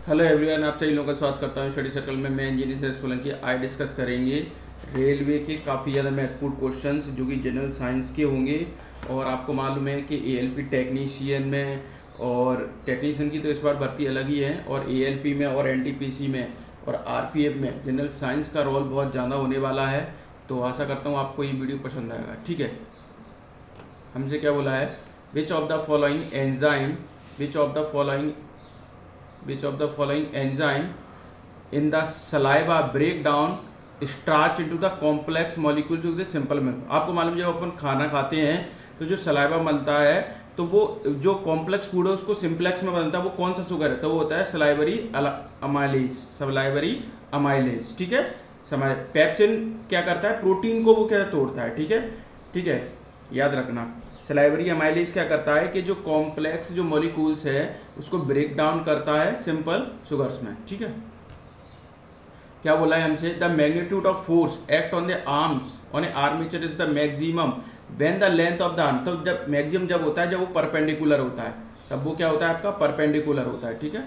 Hello everyone, आप सभी लोगों का स्वागत करता हूं स्टडी सर्कल में। मैं इंजीनियर सोलंकी। आज डिस्कस करेंगे रेलवे के काफ़ी ज़्यादा महत्वपूर्ण क्वेश्चंस जो कि जनरल साइंस के होंगे। और आपको मालूम है कि एएलपी टेक्नीशियन में और टेक्नीशियन की तो इस बार भर्ती अलग ही है, और एएलपी में और एनटीपीसी में और आरपीएफ में जनरल साइंस का रोल बहुत ज़्यादा होने वाला है। तो आशा करता हूँ आपको ये वीडियो पसंद आएगा। ठीक है, हमसे क्या बोला है, which of the following enzyme which of the following enzyme in the saliva break down starch into the complex molecules of the simple milk। आपको मालूम है जब अपन खाना खाते हैं तो जो सलाइवा बनता है तो वो जो कॉम्प्लेक्स फूड है उसको सिंप्लेक्स में बनता है। वो कौन सा शुगर है? तो वो होता है सलाइवरी अमाइलेज। ठीक है, पेप्सिन क्या करता है, प्रोटीन को वो क्या तोड़ता है। ठीक है, याद रखना। सलाइवरी अमाइलेज क्या करता है कि जो कॉम्प्लेक्स जो मॉलिक्यूल्स है उसको ब्रेक डाउन करता है सिंपल शुगर्स में। ठीक है, क्या बोला है हमसे, the magnitude of force act on the arms on a armature is the maximum when the length of the arm. तो जब मैक्सिमम जब होता है जब वो परपेंडिकुलर होता है, तब वो क्या होता है आपका परपेंडिकुलर होता है। ठीक है,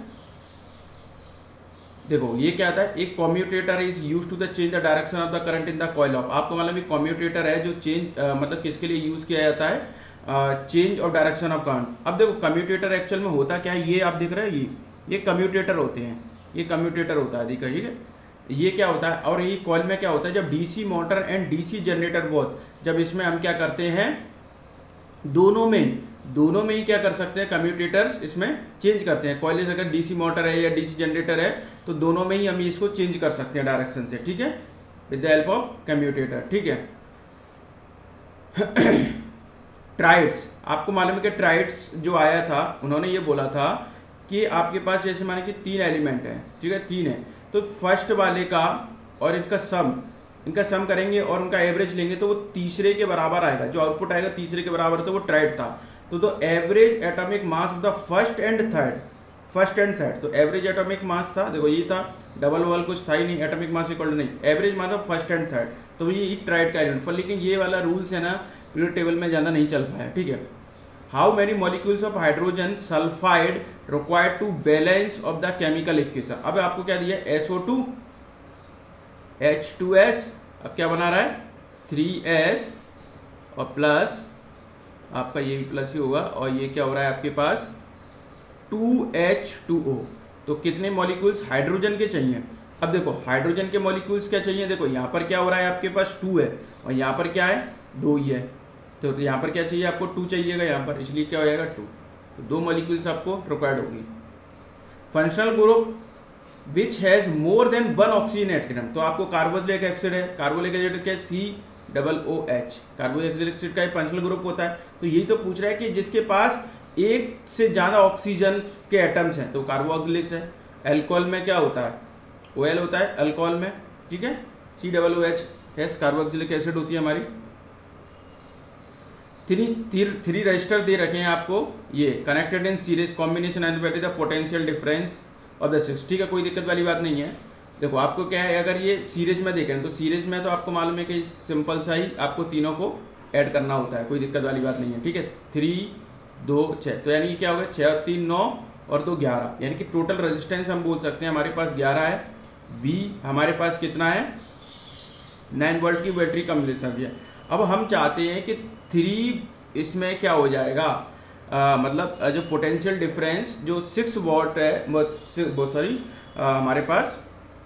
देखो ये क्या आता है, एक commutator is use to the change the direction of the current in the coil of. आपको मतलब एक कम्यूटेटर है जो चेंज मतलब किसके लिए यूज किया जाता है, change of direction of current. अब देखो कम्यूटेटर एक्चुअल में होता क्या है, ये आप दिख रहे हैं, ये कम्यूटेटर होते हैं, ये कम्यूटेटर होता है। ठीक है, ये क्या होता है, और ये कॉइल में क्या होता है, जब DC motor and DC generator both, जब इसमें हम क्या करते हैं, दोनों में ही क्या कर सकते हैं, कम्यूटेटर्स इसमें चेंज करते हैं। कॉइल अगर डीसी मोटर है या डीसी जनरेटर है तो दोनों में ही हम इसको चेंज कर सकते हैं डायरेक्शन से। ठीक है, with the help of commutator. ठीक है, ट्राइड्स, आपको मालूम है कि ट्राइड्स जो आया था उन्होंने ये बोला था कि आपके पास जैसे माने कि 3 एलिमेंट है। ठीक है, 3 है, तो फर्स्ट वाले का और इनका सम करेंगे और उनका एवरेज लेंगे तो वो तीसरे के बराबर आएगा। जो आउटपुट आएगा तीसरे के बराबर, तो वो ट्राइड था। तो average atomic mass of the first and third, तो एवरेज एटॉमिक मास था, देखो ये था, डबल वल कुछ था ही नहीं, एटॉमिक मास इक्वल नहीं, average mass of first and third, तो ये ट्राइड का एलिमेंट। लेकिन ये वाला रूल्स है ना पीरियड टेबल में ज़्यादा नहीं चल पाया। ठीक है, how many molecules of hydrogen sulphide required to balance of the chemical equation. अब आपको क्या दिया, SO2 H2S, अब क्या बना रहा है 3S और प्लस आपका ये भी प्लस ही होगा, और ये क्या हो रहा है आपके पास 2H2O। तो कितने मॉलिक्यूल्स हाइड्रोजन के चाहिए। अब देखो हाइड्रोजन के मॉलिक्यूल्स क्या चाहिए, देखो यहाँ पर क्या हो रहा है आपके पास 2 है और यहाँ पर क्या है 2 ही है, तो यहाँ पर क्या चाहिए आपको 2 चाहिएगा यहाँ पर, इसलिए क्या हो जाएगा 2। तो 2 मॉलिक्यूल्स आपको रिक्वायर्ड होगी। Functional group which has more than 1 oxygen atom, तो आपको कार्बोक्सिलिक एसिड है, कार्बोक्सिलिक एसिड क्या COOH, कार्बोक्सिलिक एसिड का फंक्शनल ग्रुप होता है। तो यही तो पूछ रहा है कि जिसके पास एक से ज़्यादा ऑक्सीजन के एटम्स हैं तो कार्बोक्सिलिक है। अल्कोहल में क्या होता है, OL होता है अल्कोहल में। ठीक है, COOH कार्बोक्सिलिक एसिड होती है हमारी। 3 रजिस्टर दे रखे हैं आपको, ये connected in series combination and the potential difference of the six. ठीक है, कोई दिक्कत वाली बात नहीं है। देखो आपको क्या है, अगर ये सीरीज में देखें तो सीरीज में तो आपको मालूम है कि सिंपल सा ही आपको तीनों को ऐड करना होता है, कोई दिक्कत वाली बात नहीं है। ठीक है, 3 2 6, तो यानी क्या होगा 6 और 3 9 और 2 11, यानी कि टोटल रेजिस्टेंस हम बोल सकते हैं हमारे पास 11 है। V हमारे पास कितना है 9 वोल्ट की बैटरी कम्युनिकेशन है। अब हम चाहते हैं कि 3 इसमें क्या हो जाएगा, मतलब जो पोटेंशियल डिफरेंस जो 6 वोल्ट है, हमारे पास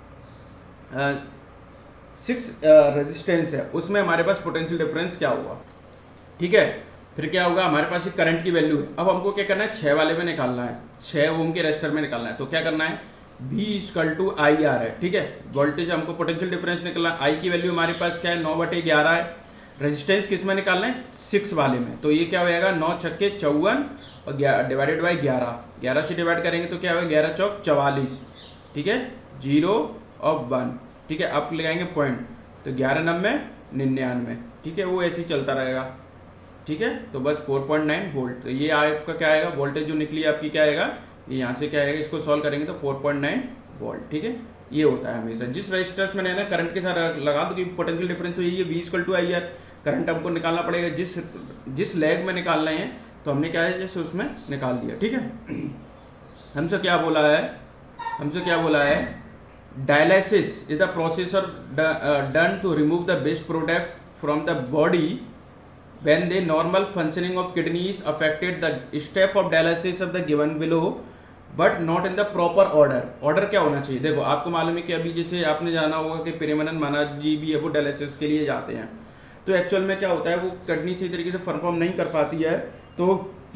6 रेजिस्टेंस है, उसमें हमारे पास पोटेंशियल डिफरेंस क्या होगा। ठीक है, फिर क्या होगा हमारे पास ये करंट की वैल्यू है। अब हमको क्या करना है 6 वाले में निकालना है, 6 ओम के रेजिस्टर में निकालना है। तो क्या करना है, V=IR है। ठीक है, वोल्टेज हमको पोटेंशियल डिफरेंस निकालना है, I की वैल्यू हमारे पास क्या है 9/11 है। रेजिस्टेंस किस में निकालना है 6 वाले में, तो ये क्या हो जाएगा 9 छक्के 54 और डिवाइडेड बाई 11 से डिवाइड करेंगे तो क्या होगा 11 चौक 44। ठीक है, 0 और 1। ठीक है, अब लगाएंगे पॉइंट, तो 11 90 99। ठीक है, वो ऐसे ही चलता रहेगा। ठीक है, तो बस 4.9 वोल्ट, तो ये आपका क्या आएगा, वोल्टेज जो निकली आपकी क्या आएगा, ये यहाँ से क्या आएगा, इसको सॉल्व करेंगे तो 4.9 वोल्ट। ठीक है, ये होता है हमेशा जिस रजिस्टर्स में ना करंट के साथ लगा दो कि पोटेंशियल डिफरेंस, तो ये V=IR करंट हमको निकालना पड़ेगा, जिस लैग में निकालना है तो हमने क्या है जैसे उसमें निकाल दिया। ठीक है, हमसे क्या बोला है हमसे क्या बोला है, dialysis is the processor done to remove the waste product from the body when the normal functioning of kidney is affected. The step of dialysis of the given below but not in the proper order. Order क्या होना चाहिए, देखो आपको मालूम है कि अभी जैसे आपने जाना होगा कि प्रेमानंद महाराज जी भी है वो डायलिसिस के लिए जाते हैं, तो एक्चुअल में क्या होता है वो किडनी सही तरीके से परफॉर्म नहीं कर पाती है, तो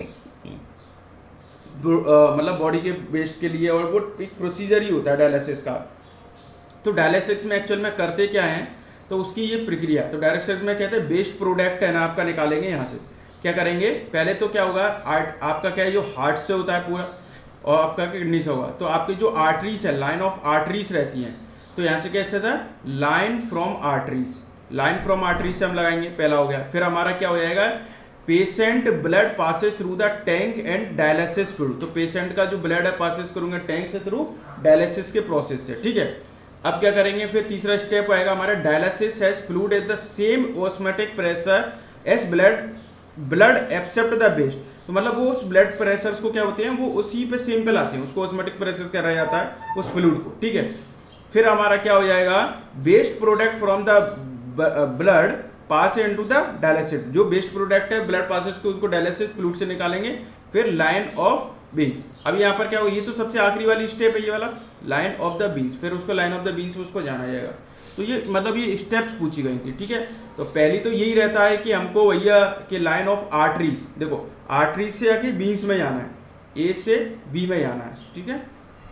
मतलब बॉडी के वेस्ट के लिए, और वो एक प्रोसीजर ही होता है डायलिसिस का। तो डायलिसिस में एक्चुअल में करते क्या है, तो उसकी ये प्रक्रिया, तो डायलिसिस में कहते हैं वेस्ट प्रोडक्ट है ना आपका निकालेंगे यहाँ से, क्या करेंगे पहले तो क्या होगा, आपका क्या है जो हार्ट से होता है पूरा और आपका किडनी से होगा, तो आपकी जो आर्टरीज है, लाइन ऑफ आर्टरीज रहती हैं, तो यहाँ से क्या स्थित है, line from arteries, line from arteries से हम लगाएंगे, पहला हो गया। फिर हमारा क्या हो जाएगा, patient blood passes through the tank and dialysis fluid, तो पेशेंट का जो ब्लड है पासेस करूंगा टैंक से थ्रू डायलिसिस के प्रोसेस से, ठीक है। अब क्या करेंगे, फिर तीसरा स्टेप आएगा हमारा, dialysis has fluid at the same osmotic pressure as blood except the waste, तो मतलब वो उस ब्लड प्रेशर्स को क्या होते हैं वो उसी पे सेम पे लाते हैं, उसको ऑस्मोटिक प्रेशर कहा जाता है उस फ्लूइड को, ठीक है। फिर हमारा क्या हो जाएगा, waste product from the blood pass into the dialysis, जो वेस्ट प्रोडक्ट है ब्लड पासेस को उसको डायलिसिस फ्लूइड से निकालेंगे। फिर लाइन ऑफ बीन्स, अब यहाँ पर क्या हो, ये तो सबसे आखिरी वाली स्टेप है ये वाला, लाइन ऑफ द बीन्स, फिर उसको लाइन ऑफ द बीन्स उसको जाना जाएगा। तो ये मतलब ये स्टेप्स पूछी गई थी, ठीक है। तो पहली तो यही रहता है कि हमको भैया कि लाइन ऑफ आर्टरीज, देखो आर्टरीज से आके बीन्स में जाना है, ए से बी में जाना है, ठीक है।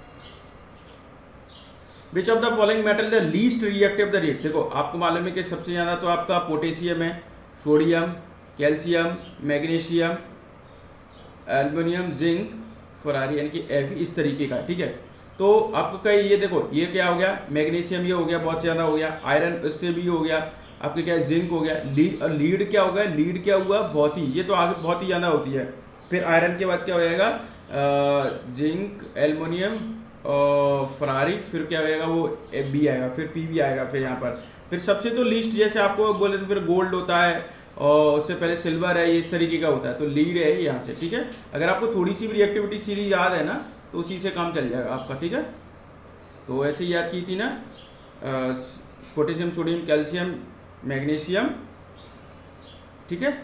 Which of the following metal the least reactive the rate, देखो आपको मालूम है कि सबसे ज़्यादा तो आपका पोटेशियम है, sodium, calcium, magnesium, aluminium, zinc, Ferrari यानी कि एफ, इस तरीके का, ठीक है। तो आपको कहीं ये देखो ये क्या हो गया, मैग्नीशियम ये हो गया, बहुत ज़्यादा हो गया, आयरन इससे भी हो गया, आपके क्या जिंक हो गया, लीड क्या हो गया, लीड क्या हुआ, बहुत ही, ये तो आगे बहुत ही ज़्यादा होती है। फिर आयरन के बाद क्या हो जाएगा, जिंक, एल्युमिनियम, फरारी, फिर क्या होगा वो बी आएगा, फिर पी भी आएगा, फिर यहाँ पर फिर सबसे तो लीस्ट जैसे आपको बोले तो फिर गोल्ड होता है और उससे पहले सिल्वर है, ये इस तरीके का होता है, तो लीड है यहाँ से, ठीक है। अगर आपको थोड़ी सी भी रिएक्टिविटी सीरीज याद है ना तो उसी से काम चल जाएगा आपका, ठीक है। तो ऐसे ही याद की थी ना, पोटेशियम, सोडियम, कैल्शियम, मैग्नीशियम, ठीक है।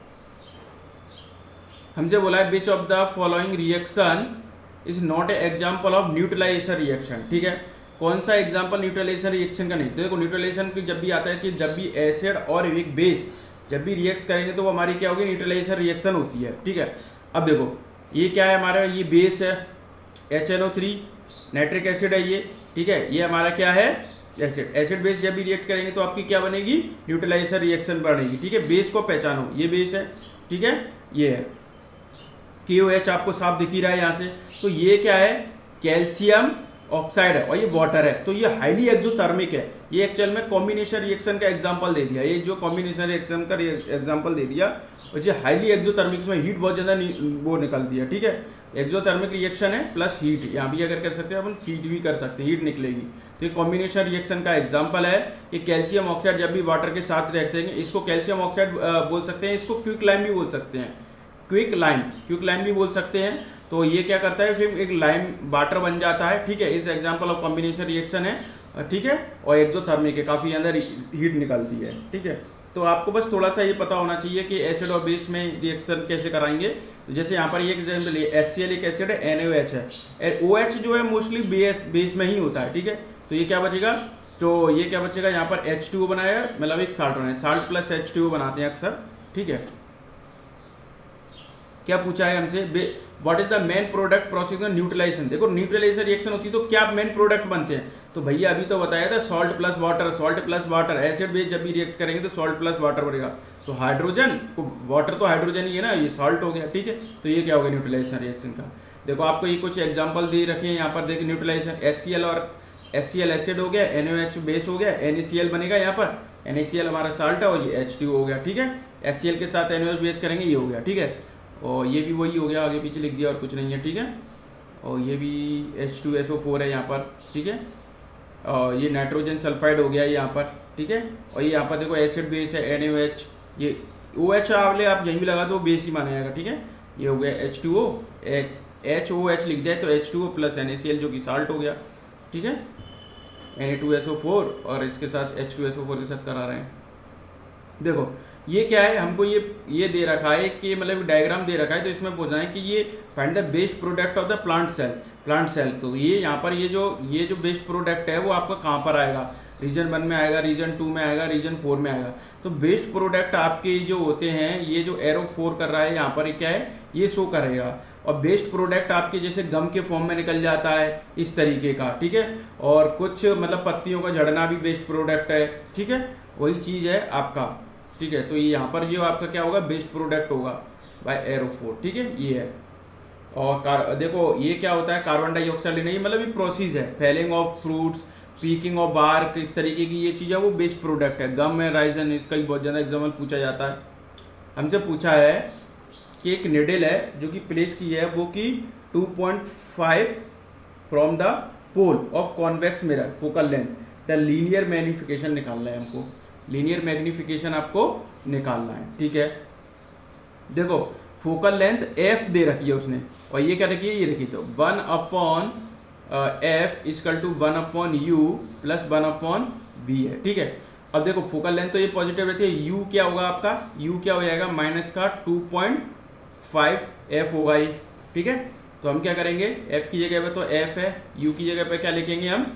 हमसे बोला है which of the following reaction is not a example of neutralisation reaction, ठीक है। कौन सा एग्जाम्पल न्यूट्रलाइजेशन रिएक्शन का नहीं, तो देखो न्यूट्रलाइजेशन की जब भी आता है कि जब भी एसिड और एक बेस जब भी रिएक्ट करेंगे तो वो हमारी क्या होगी, न्यूट्रलाइजेशन रिएक्शन होती है, ठीक है। अब देखो ये क्या है हमारा, ये बेस है HNO3, नाइट्रिक एसिड है ये, ठीक है। ये हमारा क्या है, एसिड, एसिड बेस जब भी रिएक्ट करेंगे तो आपकी क्या बनेगी, न्यूट्रलाइजेशन रिएक्शन बनेगी, ठीक है। बेस को पहचानो, ये बेस है, ठीक है, ये है KOH आपको साफ दिख ही रहा है यहाँ से, तो ये क्या है, कैल्शियम ऑक्साइड है और ये वाटर है, तो ये हाईली एक्सोथर्मिक है। ये एक्चुअल में कॉम्बिनेशन रिएक्शन का एग्जांपल दे दिया, ये जो कॉम्बिनेशन रिएक्शन का एग्जांपल दे दिया, और ये हाईली एक्सोथर्मिक में हीट बहुत ज़्यादा वो निकलती है, ठीक है। एक्सोथर्मिक रिएक्शन है प्लस हीट, यहाँ भी अगर कर सकते हैं अपन हीट भी कर सकते हैं, हीट निकलेगी। तो ये कॉम्बिनेशन रिएक्शन का एग्जाम्पल है कि कैल्शियम ऑक्साइड जब भी वाटर के साथ रिएक्ट करेंगे, इसको कैल्शियम ऑक्साइड बोल सकते हैं, इसको क्विक लाइम भी बोल सकते हैं, क्विक लाइम भी बोल सकते हैं। तो ये क्या करता है, फिर एक लाइम वाटर बन जाता है, ठीक है। इस एग्जांपल ऑफ कॉम्बिनेशन रिएक्शन है, ठीक है, और एक्सोथर्मिक है, काफ़ी अंदर हीट निकलती है, ठीक है। तो आपको बस थोड़ा सा ये पता होना चाहिए कि एसिड और बेस में रिएक्शन कैसे कराएंगे। तो जैसे यहाँ पर ये एग्जाम्पल HCl एक एसिड है, NaOH है, OH जो है मोस्टली बेस में ही होता है, ठीक है। तो ये क्या बचेगा, तो ये क्या बचेगा, यहाँ पर H2O बनाएगा, मतलब एक साल्ट बनाएगा, साल्ट प्लस H2O बनाते हैं अक्सर, ठीक है। क्या पूछा है हमसे, what is the main product process of neutralisation, देखो न्यूट्रलाइजेशन रिएक्शन होती है तो क्या मेन प्रोडक्ट बनते हैं, तो भैया अभी तो बताया था salt plus water, acid base जब भी रिएक्ट करेंगे तो सॉल्ट प्लस वाटर बनेगा, तो हाइड्रोजन, वाटर तो हाइड्रोजन ही है ना, ये सॉल्ट हो गया, ठीक है। तो ये क्या हो गया न्यूट्रलाइजेशन रिएक्शन का। देखो आपको ये कुछ एग्जाम्पल दे रखे हैं यहाँ पर, देखिए न्यूट्रलाइजेशन HCl और HCl एसिड हो गया, NaOH बेस हो गया, NaCl बनेगा यहाँ पर, NaCl हमारा साल्ट है और ये H2O हो गया, ठीक है। HCl के साथ NaOH बेस करेंगे, ये हो गया, ठीक है। और ये भी वही हो गया, आगे पीछे लिख दिया और कुछ नहीं है, ठीक है। और ये भी H2SO4 है यहाँ पर, ठीक है। और ये नाइट्रोजन सल्फाइड हो गया यहाँ पर, ठीक है। और ये यहाँ पर देखो एसिड बेस है NaOH, ये OH आवले आप यहीं भी लगा दो बेस ही माना जाएगा, ठीक है। ये हो गया H2O, HOH लिख दिया तो H2O प्लस NaCl जो कि साल्ट हो गया, ठीक है, Na2SO4 और इसके साथ H2SO4 के साथ करा रहे हैं। देखो ये क्या है, हमको ये दे रखा है कि मतलब डायग्राम दे रखा है, तो इसमें पूछना है कि ये find the best product of the plant cell. तो ये यहाँ पर ये जो बेस्ट प्रोडक्ट है वो आपका कहाँ पर आएगा, रीजन 1 में आएगा, रीजन 2 में आएगा, रीजन 4 में आएगा। तो बेस्ट प्रोडक्ट आपके जो होते हैं, ये जो एरो 4 कर रहा है यहाँ पर क्या है, ये शो करेगा। और बेस्ट प्रोडक्ट आपके जैसे गम के फॉर्म में निकल जाता है इस तरीके का, ठीक है, और कुछ मतलब पत्तियों का झड़ना भी बेस्ट प्रोडक्ट है, ठीक है, वही चीज़ है आपका, ठीक है। तो ये यहाँ पर जो आपका क्या होगा, बेस्ट प्रोडक्ट होगा बाय एरो 4, ठीक है, ये है। और देखो ये क्या होता है, कार्बन डाइऑक्साइड नहीं, मतलब ये प्रोसेस है, felling of fruits, peeling of bark, इस तरीके की ये चीज़ें वो बेस्ट प्रोडक्ट है। गम है, राइजन, इसका ही बहुत ज़्यादा एग्जाम्पल पूछा जाता है। हमसे पूछा है कि एक निडल है जो कि प्लेस की है वो कि 2.5 from the pole of convex mirror, focal length, the linear magnification निकालना है हमको, लीनियर मैग्निफिकेशन आपको निकालना है, ठीक है। देखो फोकल लेंथ f दे रखी है उसने, और ये क्या रखी है, ये रखी, तो 1/f equal to 1/u plus 1/v है, ठीक है। अब देखो फोकल लेंथ तो ये पॉजिटिव रहती है, u क्या होगा आपका, u क्या हो जाएगा, माइनस का 2.5f होगा ये, ठीक है। तो हम क्या करेंगे, f की जगह पे तो f है, u की जगह पे क्या लिखेंगे हम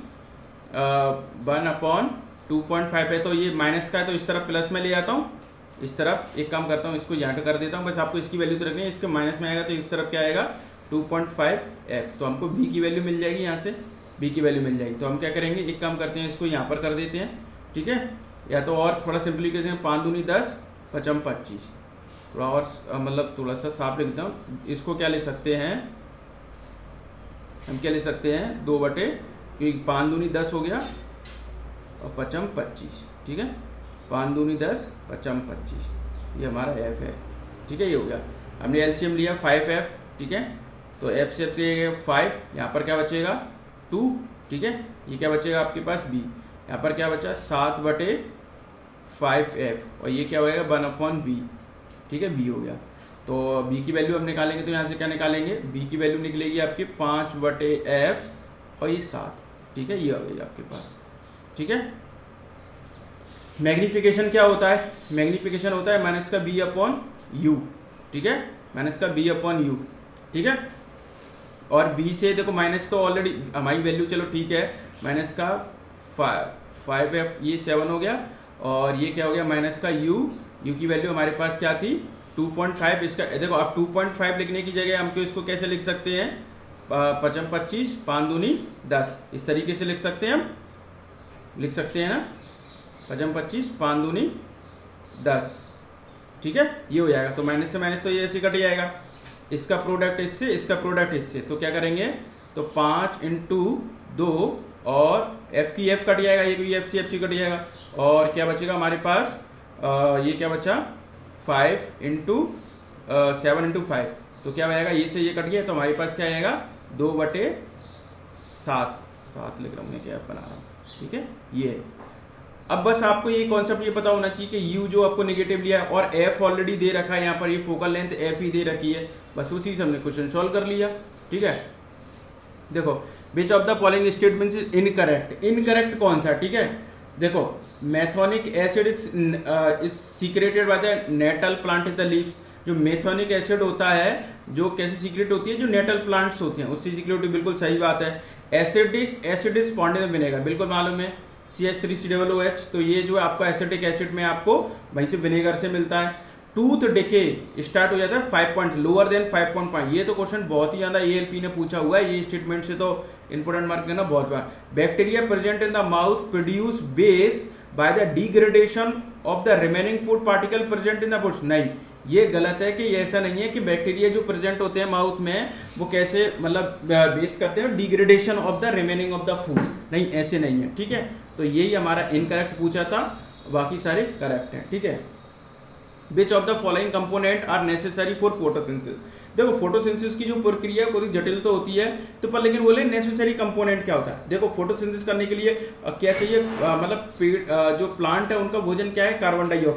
1/2.5 है, तो ये माइनस का है, तो इस तरफ प्लस में ले आता हूँ, इस तरफ एक काम करता हूँ, इसको यहाँ कर देता हूँ, बस आपको इसकी वैल्यू तो रखनी है, इसके माइनस में आएगा तो इस तरफ क्या आएगा 2.5f, तो हमको v की वैल्यू मिल जाएगी, यहाँ से v की वैल्यू मिल जाएगी। तो हम क्या करेंगे, एक काम करते हैं, इसको यहाँ पर कर देते हैं, ठीक है, या तो और थोड़ा सिंप्लीकेशन 5 दूनी 10 5 25, थोड़ा और मतलब थोड़ा सा साफ लिखता हूँ, इसको क्या ले सकते हैं, हम क्या ले सकते हैं 2 बटे, क्योंकि 5 दूनी 10 हो गया और 5 25, ठीक है, 5 दूनी 10 5 25, ये हमारा f है, ठीक है, ये हो गया। हमने एलसीएम लिया 5f, ठीक है, तो f से 5, यहाँ पर क्या बचेगा 2, ठीक है, ये क्या बचेगा आपके पास b, यहाँ पर क्या बचा 7 बटे 5f, और ये क्या होगा 1/v, ठीक है, b हो गया। तो b की वैल्यू हम निकालेंगे, तो यहाँ से क्या निकालेंगे, b की वैल्यू निकलेगी आपकी 5 बटे f और ये 7, ठीक है, ये आ गई आपके पास, ठीक है। मैग्निफिकेशन क्या होता है, मैग्निफिकेशन होता है माइनस का b/u, ठीक है, माइनस का b/u, ठीक है। और b से देखो माइनस तो ऑलरेडी हमारी वैल्यू, चलो ठीक है, माइनस का 5f, ये 7 हो गया, और ये क्या हो गया माइनस का u की वैल्यू हमारे पास क्या थी 2.5, इसका देखो आप 2.5 लिखने की जगह हम इसको कैसे लिख सकते हैं, 5 25 5 दूनी 10, इस तरीके से लिख सकते हैं, हम लिख सकते हैं ना, 5 25 5 दूनी 10, ठीक है, ये हो जाएगा। तो माइनस से माइनस तो ये ऐसे कट जाएगा, इसका प्रोडक्ट इससे, इसका प्रोडक्ट इससे, तो क्या करेंगे, तो 5 × 2 और f की f कट जाएगा, ये भी f से कट जाएगा, और क्या बचेगा हमारे पास, ये क्या बचा 5 × 7 × 5, तो क्या बचेगा, ये से ये कट गया, तो हमारे पास क्या आएगा 2/7 लिख रहा हूँ मैं, क्या बना रहा हूँ, ठीक है, ये। अब बस आपको ये कॉन्सेप्ट ये पता होना चाहिए कि u जो आपको नेगेटिव लिया है और f ऑलरेडी दे रखा है, यहाँ पर ये फोकल लेंथ f ही दे रखी है, बस उसी से हमने क्वेश्चन सॉल्व कर लिया, ठीक है। देखो which of the following statements is incorrect, incorrect कौन सा, ठीक है। देखो methanoic acid is secreted by the nettle plant in the leaves, जो मेथोनिक एसिड होता है जो कैसे सीक्रेट होती है, जो नेटल प्लांट्स होते हैं उससे सीक्रेट होती है, बिल्कुल सही बात है। Acetic acid is found in the vinegar, बिल्कुल मालूम है, CH3COOH, तो ये जो आपका एसिटिक एसिड में आपको वहीं से विनेगर से मिलता है। टूथ डिके स्टार्ट हो जाता है 5 पॉइंट लोअर देन 5.5, ये तो क्वेश्चन बहुत ही ज़्यादा ALP ने पूछा हुआ है, ये स्टेटमेंट से तो इंपोर्टेंट मार्क करना बहुत बार। Bacteria present in the mouth produce base by the degradation of the remaining food particle present in the foods, नहीं ये गलत है कि ऐसा नहीं है कि बैक्टीरिया जो प्रेजेंट होते हैं माउथ में वो कैसे मतलब बेस करते हैं degradation of the remaining of the food, नहीं ऐसे नहीं है, ठीक है। तो यही हमारा इनकरेक्ट पूछा था, बाकी सारे करेक्ट हैं, ठीक है। Which of the following component are necessary for photosynthesis, देखो फोटोसिंथेसिस की जो प्रक्रिया पूरी जटिल तो होती है, तो पर लेकिन बोले नेसेसरी कंपोनेंट क्या होता है। देखो फोटोसिंथेसिस करने के लिए क्या चाहिए, मतलब पेड़ जो प्लांट है उनका भोजन क्या है, कार्बन डाइऑक्साइड,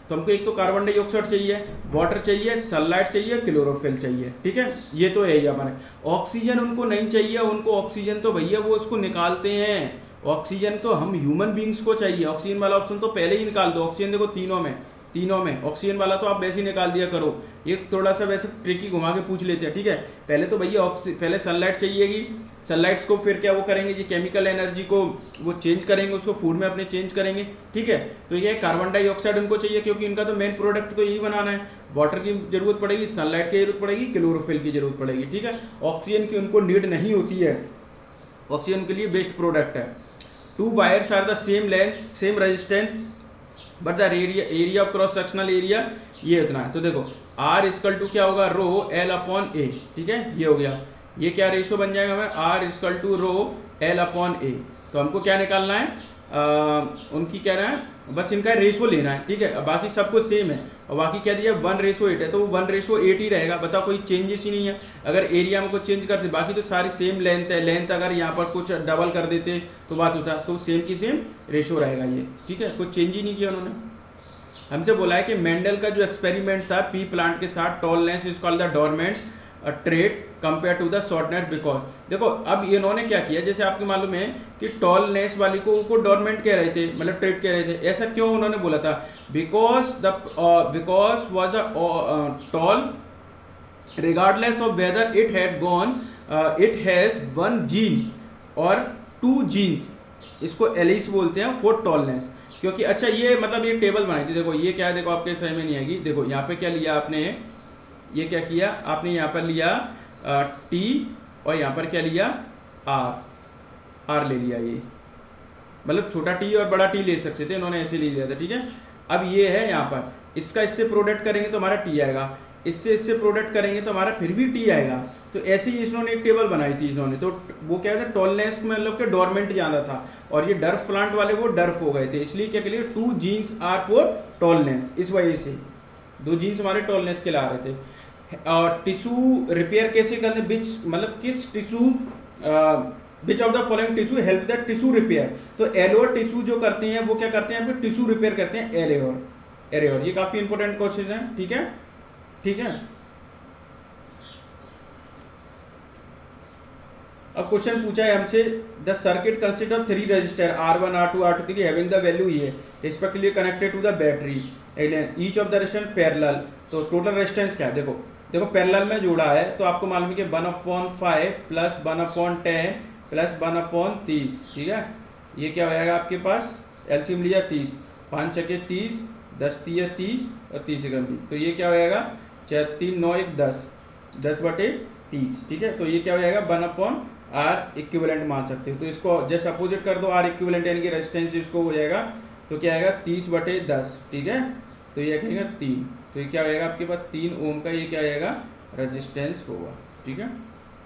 तो हमको एक तो कार्बन डाइऑक्साइड चाहिए, वाटर चाहिए, सनलाइट चाहिए, क्लोरोफिल चाहिए, ठीक है, ये तो है ही हमारे। ऑक्सीजन उनको नहीं चाहिए, उनको ऑक्सीजन तो भैया वो उसको निकालते हैं, ऑक्सीजन तो हम ह्यूमन बींग्स को चाहिए। ऑक्सीजन वाला ऑप्शन तो पहले ही निकाल दो। ऑक्सीजन देखो तीनों में ऑक्सीजन वाला तो आप वैसे ही निकाल दिया करो। ये थोड़ा सा वैसे ट्रिकी घुमा के पूछ लेते हैं, ठीक है। पहले तो भैया पहले सनलाइट चाहिएगी, सनलाइट्स को फिर क्या वो करेंगे, ये केमिकल एनर्जी को वो चेंज करेंगे, उसको फूड में अपने चेंज करेंगे, ठीक है। तो ये कार्बन डाइऑक्साइड उनको चाहिए क्योंकि इनका तो मेन प्रोडक्ट तो यही बनाना है। वाटर की जरूरत पड़ेगी, सनलाइट की जरूरत पड़ेगी, क्लोरोफिल की जरूरत पड़ेगी, ठीक है। ऑक्सीजन की उनको नीड नहीं होती है, ऑक्सीजन के लिए बेस्ट प्रोडक्ट है। 2 wires are the same length, same resistance, but the area of cross sectional area ये इतना है। तो देखो R इक्वल टू क्या होगा, रो L अपॉन A, ठीक है, ये हो गया। ये क्या रेशियो बन जाएगा हमें, R equal to rho L upon A। तो हमको क्या निकालना है, उनकी क्या रहा है, बस इनका रेशियो लेना है, ठीक है। बाकी सब कुछ सेम है, और बाकी क्या दिया 1:8 है, तो 1:8 ही रहेगा। बताओ कोई चेंजेस ही नहीं है। अगर एरिया में कुछ चेंज करते, बाकी तो सारी सेम लेंथ है। लेंथ अगर यहाँ पर कुछ डबल कर देते तो बात होता, तो सेम की सेम रेशियो रहेगा ये, ठीक है। कुछ चेंज ही नहीं किया उन्होंने। हमसे बोला है कि मेंडल का जो एक्सपेरिमेंट था पी प्लांट के साथ, tallness is called the dormant trait compare to the shortness. Because देखो अब इन्होंने क्या किया, जैसे आपको मालूम है कि टॉलनेस वाली को उनको डोरमेंट कह रहे थे, मतलब ट्रेट कह रहे थे। ऐसा क्यों उन्होंने बोला था, because was the tall regardless of whether it had gone, it has 1 gene और 2 जीन्स, इसको एलिस बोलते हैं फॉर टॉलनेस। क्योंकि अच्छा ये मतलब ये टेबल बनाई थी, देखो ये क्या है, देखो आपके समझ में नहीं आएगी। देखो यहाँ पे क्या लिया आपने, ये क्या किया आपने, यहाँ पर लिया T और यहाँ पर क्या लिया R ले लिया। ये मतलब छोटा T और बड़ा T ले सकते थे, इन्होंने ऐसे ले लिया था, ठीक है। अब ये है यहाँ पर, इसका इससे प्रोडक्ट करेंगे तो हमारा T आएगा, इससे प्रोडक्ट करेंगे तो हमारा फिर भी T आएगा। तो ऐसे ही इन्होंने एक टेबल बनाई थी इन्होंने। तो वो क्या था, टॉलनेस में मतलब कि डोरमेंट ज़्यादा था, और ये डर्फ प्लांट वाले वो डर्फ हो गए थे, इसलिए क्या करिए 2 जीन्स आर फॉर टॉलनेस, इस वजह से 2 जीन्स हमारे टॉलनेस के ला रहे थे। और टिश्यू रिपेयर कैसे करते, बिच मतलब किस tissue, which of the following tissue help the tissue repair. तो एलोर टिश्यू जो करते हैं वो क्या करते हैं, फिर टिश्यू रिपेयर करते हैं, एलोर। ये काफी इंपॉर्टेंट क्वेश्चन है, ठीक है, ठीक है। अब क्वेश्चन पूछा है हमसे, the circuit consist of 3 resistor R1 R2 R3 having the value ये respectively connected to the battery, each of the resistance parallel. तो टोटल रेजिस्टेंस क्या है, देखो पैरेलल में जोड़ा है, तो आपको मालूम है कि 1/5 प्लस 1/10 प्लस 1/30, ठीक है। ये क्या हो जाएगा आपके पास, एलसीएम लिया 30, 5 छके 30, 10 तिया 30 और 30 एकम 30, तो ये क्या हो जाएगा 4 3 9 1 10, 10/30, ठीक है। तो ये क्या हो जाएगा 1/R इक्विवेलेंट मान सकते हो। तो इसको जस्ट अपोजिट कर दो, R इक्विवेलेंट यानी कि रेजिस्टेंस इसको हो जाएगा, तो क्या आएगा 30/10, ठीक है। तो ये कहेगा 3, तो ये क्या हो जाएगा आपके पास 3 ओम का ये क्या आएगा रेजिस्टेंस होगा, ठीक है।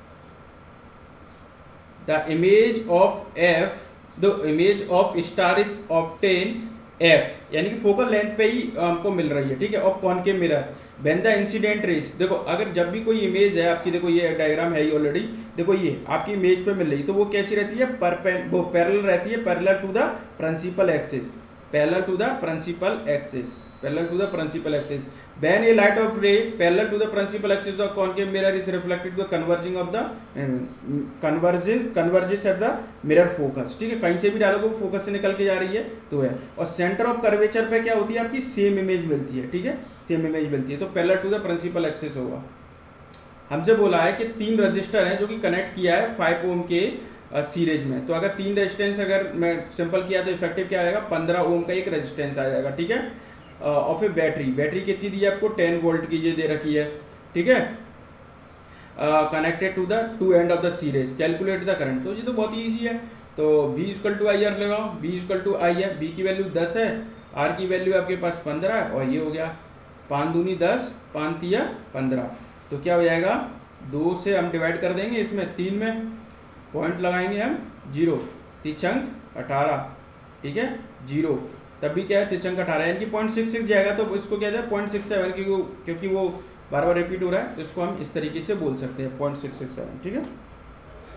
The image of F, the image of star is obtain F, यानी कि फोकल लेंथ पे ही हमको मिल रही है, ठीक है, of concave mirror when the incident rays. देखो अगर जब भी कोई इमेज है आपकी, देखो ये डायग्राम है ही ऑलरेडी, देखो ये आपकी इमेज पे मिल रही, तो वो कैसी रहती है, वो पैरेलल रहती है, parallel to the principal axis, parallel to the principal axis, parallel to the principal axis. When a light of ray parallel to the principal axis of concave mirror is reflected to the converging of the converges at the mirror focus, ठीक है। कहीं से भी डालोगे वो focus से निकल के जा रही है तो है। और सेंटर ऑफ कर्वेचर पे क्या होती है आपकी, सेम इमेज मिलती है, ठीक है, सेम इमेज मिलती है, तो parallel to the principal axis होगा। हमसे बोला है कि 3 रजिस्टर हैं जो कि कनेक्ट किया है 5 ओम के सीरीज में। तो अगर 3 रेजिस्टेंस अगर मैं सिंपल किया तो इफेक्टिव क्या आएगा, 15 ओम का एक रेजिस्टेंस आ जाएगा, ठीक है। ऑफ ए बैटरी कितनी दी है आपको, 10 वोल्ट की ये दे रखी है, ठीक है। Connected to the 2 end of the series, calculate the current. तो ये तो बहुत ईजी है, तो V = IR लगाओ, V = I है, B की वैल्यू 10 है, R की वैल्यू आपके पास 15 है, और ये हो गया 5 दूनी 10, 5 तिया 15। तो क्या हो जाएगा, 2 से हम डिवाइड कर देंगे, इसमें 3 में पॉइंट लगाएंगे हम 0, तिचंक 18, ठीक है, 0, तब भी क्या है तिचंक 18, यानी कि 0.66 जाएगा, तो इसको क्या है 0.67, क्योंकि वो बार बार रिपीट हो रहा है, तो इसको हम इस तरीके से बोल सकते हैं 0.667, ठीक है।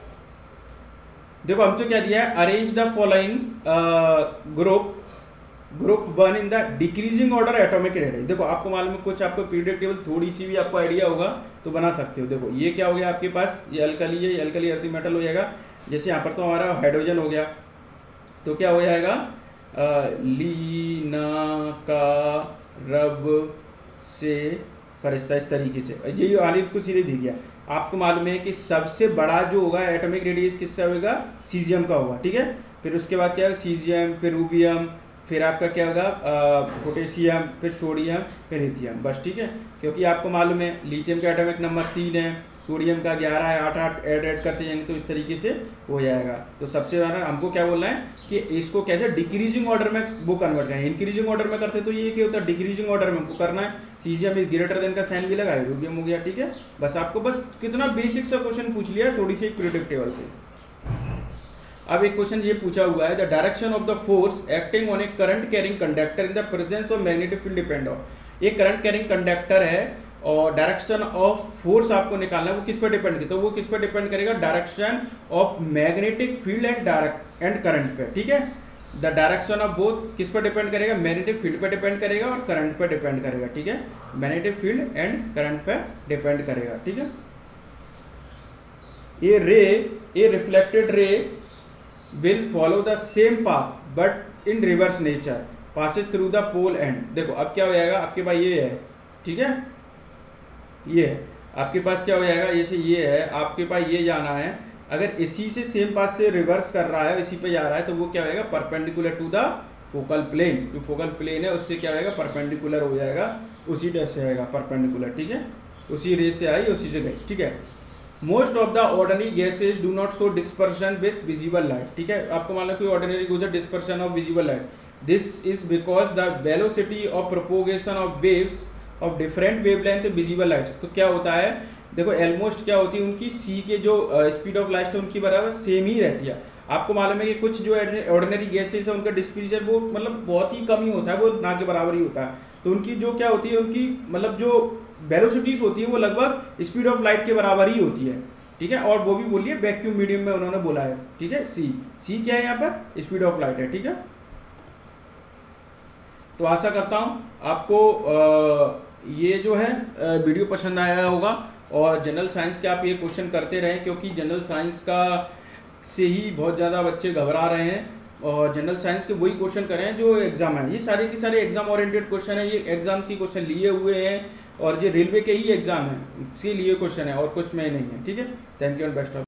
देखो हमसे क्या दिया है, arrange the following group group 1 in the decreasing order atomic radius. देखो आपको मालूम है, कुछ आपको पीरियोडिक टेबल थोड़ी सी भी आपको आइडिया होगा तो बना सकते हो। देखो ये क्या हो गया आपके पास, ये अल्कली है, ये अल्कली अर्थ मेटल हो जाएगा। जैसे यहाँ पर तो हमारा हाइड्रोजन हो गया, तो क्या हो जाएगा लीना का रब से फरिश्ता, इस तरीके से। ये आलिफ को सीधे दी गया। आपको मालूम है कि सबसे बड़ा जो होगा एटॉमिक रेडियस किससे होगा, सीजियम का होगा, ठीक है। फिर उसके बाद क्या होगा सीजियम, फिर रूबियम, फिर आपका क्या होगा पोटेशियम, फिर सोडियम, फिर लिथियम, बस, ठीक है। क्योंकि आपको मालूम है लिथियम का एटॉमिक नंबर 3 है, सोडियम का 11 है, 8 ऐड करते जाएंगे तो इस तरीके से हो जाएगा। तो सबसे ज़्यादा हमको क्या बोलना है कि इसको कहते हैं डिक्रीजिंग ऑर्डर में वो कन्वर्ट करें। इंक्रीजिंग ऑर्डर में करते तो ये क्या होता है, डिक्रीजिंग ऑर्डर में हमको करना है। सीजियम इज ग्रेटर देन का साइन भी लगा, रूबियम हो गया, ठीक है। बस आपको बस कितना बेसिक सा क्वेश्चन पूछ लिया थोड़ी सी पीरियोडिक टेबल से। अब एक क्वेश्चन ये पूछा हुआ है, the direction of the force acting on a current carrying conductor in the presence of magnetic field depend on. ये करंट कैरिंग कंडक्टर है और डायरेक्शन ऑफ फोर्स आपको निकालना है, वो किस पर डिपेंड करता है, तो वो किस पर डिपेंड करेगा, direction of magnetic field and current पे, ठीक है। द डायरेक्शन ऑफ बोथ किस पर डिपेंड करेगा, मैग्नेटिक फील्ड पर डिपेंड करेगा और करंट पर डिपेंड करेगा, ठीक है। मैग्नेटिक फील्ड एंड करंट पर डिपेंड करेगा, ठीक है। A reflected ray will follow the same path but in reverse nature passes through the pole end। देखो अब क्या हो जाएगा, आपके पास ये है, ठीक है, ये है आपके पास क्या हो जाएगा, ये से ये है, आपके पास ये जाना है। अगर इसी से सेम पाथ से रिवर्स कर रहा है, इसी पे जा रहा है, तो वो क्या होगा perpendicular to the focal plane. जो फोकल प्लेन है उससे क्या होगा परपेंडिकुलर हो जाएगा, उसी टाइप से आएगा परपेंडिकुलर, ठीक है। उसी रे से आई उसी से गई, ठीक है। Most of the ordinary gases do not show dispersion with visible light, ठीक है। आपको मालूम है कोई ordinary gases dispersion of visible light, this is because the velocity of propagation of waves of different wavelength visible lights. तो क्या होता है, देखो ऑलमोस्ट क्या होती है उनकी सी के जो स्पीड ऑफ लाइट है उनकी बराबर सेम ही रहती है। आपको मालूम है कि कुछ जो ऑर्डिनरी गैसेज है उनका डिस्पर्शन वो मतलब बहुत ही कम ही होता है, वो ना के बराबर ही होता है। तो उनकी जो क्या होती है, उनकी मतलब जो वेलोसिटीज होती है वो लगभग स्पीड ऑफ लाइट के बराबर ही होती है, ठीक है। और वो भी बोलिए वैक्यूम मीडियम में उन्होंने बोला है, ठीक है। सी क्या है यहाँ पर, स्पीड ऑफ लाइट है, ठीक है। तो आशा करता हूं आपको ये जो है वीडियो पसंद आया होगा और जनरल साइंस के आप ये क्वेश्चन करते रहें, क्योंकि जनरल साइंस का से ही बहुत ज़्यादा बच्चे घबरा रहे हैं। और जनरल साइंस के वही क्वेश्चन करें जो एग्जाम है, ये सारे के सारे एग्जाम ओरिएंटेड क्वेश्चन है, ये एग्जाम की क्वेश्चन लिए हुए हैं और ये रेलवे के ही एग्जाम है, इसके लिए क्वेश्चन है और कुछ में नहीं है, ठीक है। Thank you and best of